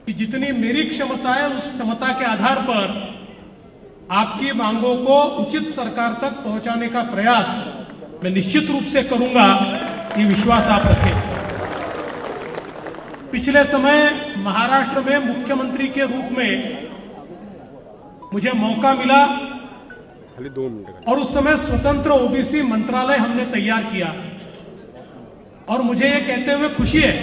कि जितनी मेरी क्षमता है उस क्षमता के आधार पर आपकी मांगों को उचित सरकार तक पहुंचाने का प्रयास मैं निश्चित रूप से करूंगा, ये विश्वास आप रखें। पिछले समय महाराष्ट्र में मुख्यमंत्री के रूप में मुझे मौका मिला और उस समय स्वतंत्र ओबीसी मंत्रालय हमने तैयार किया और मुझे ये कहते हुए खुशी है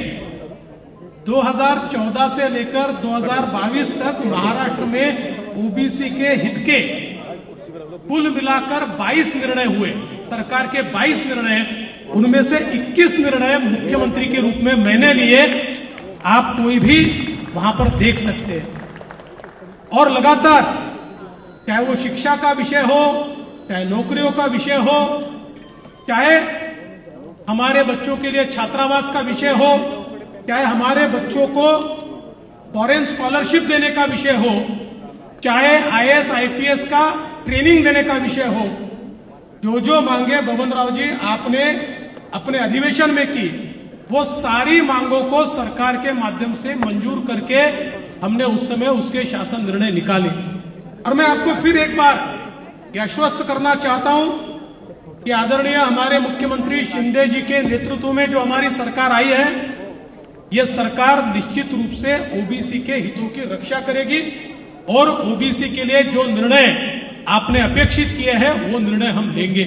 2014 से लेकर 2022 तक महाराष्ट्र में ओबीसी के हित के कुल मिलाकर 22 निर्णय हुए। सरकार के 22 निर्णय, उनमें से 21 निर्णय मुख्यमंत्री के रूप में मैंने लिए। आप कोई भी वहां पर देख सकते हैं। और लगातार चाहे वो शिक्षा का विषय हो, चाहे नौकरियों का विषय हो, चाहे हमारे बच्चों के लिए छात्रावास का विषय हो, चाहे हमारे बच्चों को फॉरेन स्कॉलरशिप देने का विषय हो, चाहे आईएएस आईपीएस का ट्रेनिंग देने का विषय हो, जो मांगे बबन राव जी आपने अपने अधिवेशन में की, वो सारी मांगों को सरकार के माध्यम से मंजूर करके हमने उस समय उसके शासन निर्णय निकाले। और मैं आपको फिर एक बार आश्वस्त करना चाहता हूं कि आदरणीय हमारे मुख्यमंत्री शिंदे जी के नेतृत्व में जो हमारी सरकार आई है, यह सरकार निश्चित रूप से ओबीसी के हितों की रक्षा करेगी और ओबीसी के लिए जो निर्णय आपने अपेक्षित किए हैं वो निर्णय हम लेंगे।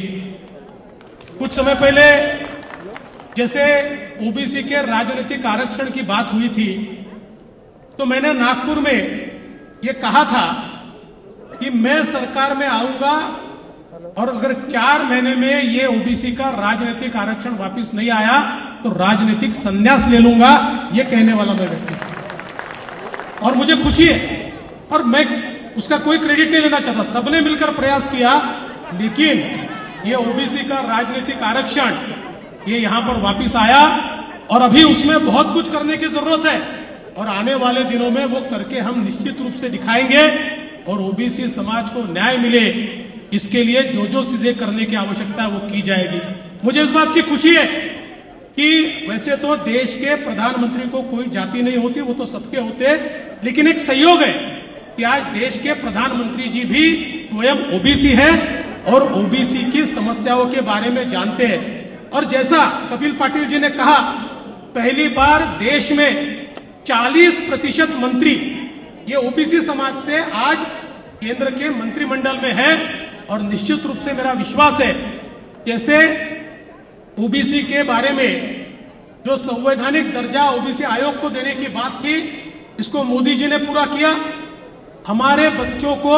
कुछ समय पहले जैसे ओबीसी के राजनीतिक आरक्षण की बात हुई थी, तो मैंने नागपुर में ये कहा था कि मैं सरकार में आऊंगा और अगर 4 महीने में ये ओबीसी का राजनीतिक आरक्षण वापस नहीं आया तो राजनीतिक संन्यास ले लूंगा, ये कहने वाला मैं व्यक्ति। और मुझे खुशी है और मैं उसका कोई क्रेडिट नहीं लेना चाहता, सबने मिलकर प्रयास किया, लेकिन ये ओबीसी का राजनीतिक आरक्षण ये यहां पर वापस आया और अभी उसमें बहुत कुछ करने की जरूरत है और आने वाले दिनों में वो करके हम निश्चित रूप से दिखाएंगे और ओबीसी समाज को न्याय मिले, इसके लिए जो चीजें करने की आवश्यकता है वो की जाएगी। मुझे इस बात की खुशी है कि वैसे तो देश के प्रधानमंत्री को कोई जाति नहीं होती, वो तो सबके होते, लेकिन एक संयोग है कि आज देश के प्रधानमंत्री जी भी स्वयं ओबीसी है और ओबीसी की समस्याओं के बारे में जानते हैं। और जैसा कपिल पाटिल जी ने कहा, पहली बार देश में 40% मंत्री ये ओबीसी समाज से आज केंद्र के मंत्रिमंडल में है और निश्चित रूप से मेरा विश्वास है, जैसे ओबीसी के बारे में जो संवैधानिक दर्जा ओबीसी आयोग को देने की बात की, इसको मोदी जी ने पूरा किया। हमारे बच्चों को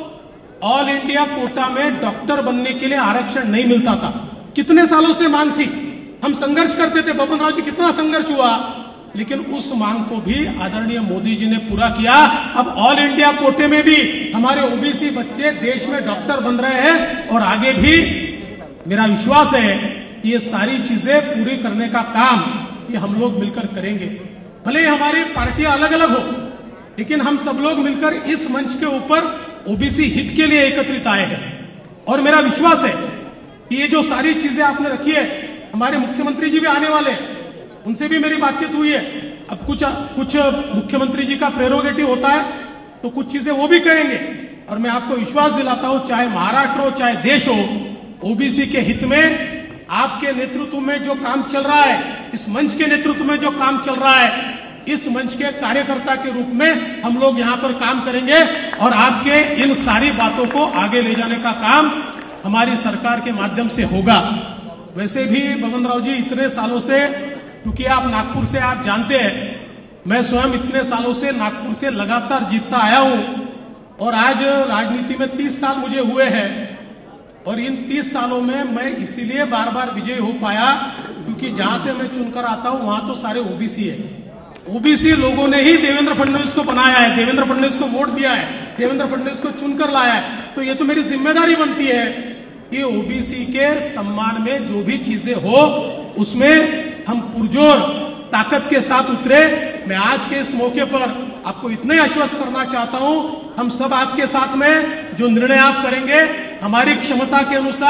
ऑल इंडिया कोटा में डॉक्टर बनने के लिए आरक्षण नहीं मिलता था, कितने सालों से मांग थी, हम संघर्ष करते थे, बबन राव जी कितना संघर्ष हुआ, लेकिन उस मांग को भी आदरणीय मोदी जी ने पूरा किया। अब ऑल इंडिया कोटे में भी हमारे ओबीसी बच्चे देश में डॉक्टर बन रहे हैं और आगे भी मेरा विश्वास है कि ये सारी चीजें पूरी करने का काम ये हम लोग मिलकर करेंगे। भले ही हमारी पार्टियां अलग अलग हो, लेकिन हम सब लोग मिलकर इस मंच के ऊपर ओबीसी हित के लिए एकत्रित आए हैं और मेरा विश्वास है कि ये जो सारी चीजें आपने रखी है, हमारे मुख्यमंत्री जी भी आने वाले हैं, उनसे भी मेरी बातचीत हुई है। अब कुछ मुख्यमंत्री जी का प्रेरोगेटिव होता है तो कुछ चीजें वो भी कहेंगे और मैं आपको विश्वास दिलाता हूं, चाहे महाराष्ट्र हो चाहे देश हो, ओबीसी के हित में आपके नेतृत्व में जो काम चल रहा है, इस मंच के नेतृत्व में जो काम चल रहा है, इस मंच के कार्यकर्ता के रूप में हम लोग यहाँ पर काम करेंगे और आपके इन सारी बातों को आगे ले जाने का काम हमारी सरकार के माध्यम से होगा। वैसे भी बबन राव जी इतने सालों से, क्योंकि आप नागपुर से आप जानते हैं, मैं स्वयं इतने सालों से नागपुर से लगातार जीतता आया हूं और आज राजनीति में 30 साल मुझे हुए हैं और इन 30 सालों में मैं इसीलिए बार बार विजयी हो पाया क्योंकि जहां से मैं चुनकर आता हूं वहां तो सारे ओबीसी है। ओबीसी लोगों ने ही देवेंद्र फडणवीस को बनाया है, देवेंद्र फडणवीस को वोट दिया है, देवेंद्र फडणवीस को चुनकर लाया है। तो ये तो मेरी जिम्मेदारी बनती है कि ओबीसी के सम्मान में जो भी चीजें हो उसमें हम पुरजोर ताकत के साथ उतरे। मैं आज के इस मौके पर आपको इतना ही आश्वस्त करना चाहता हूं, हम सब आपके साथ में, जो निर्णय आप करेंगे हमारी क्षमता के अनुसार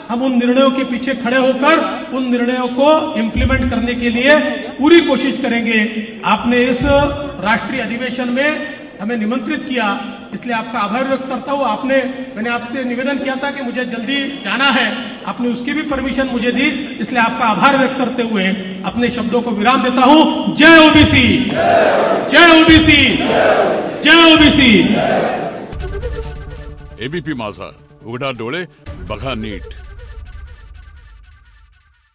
हम उन निर्णयों के पीछे खड़े होकर उन निर्णयों को इम्प्लीमेंट करने के लिए पूरी कोशिश करेंगे। आपने इस राष्ट्रीय अधिवेशन में हमें निमंत्रित किया, इसलिए आपका आभार व्यक्त करता हूँ। मैंने आपसे निवेदन किया था कि मुझे जल्दी जाना है, आपने उसकी भी परमिशन मुझे दी, इसलिए आपका आभार व्यक्त करते हुए अपने शब्दों को विराम देता हूँ। जय ओबीसी, जय ओबीसी, जय ओबीसी। एबीपी माझा, उघडा डोळे बघा नीट।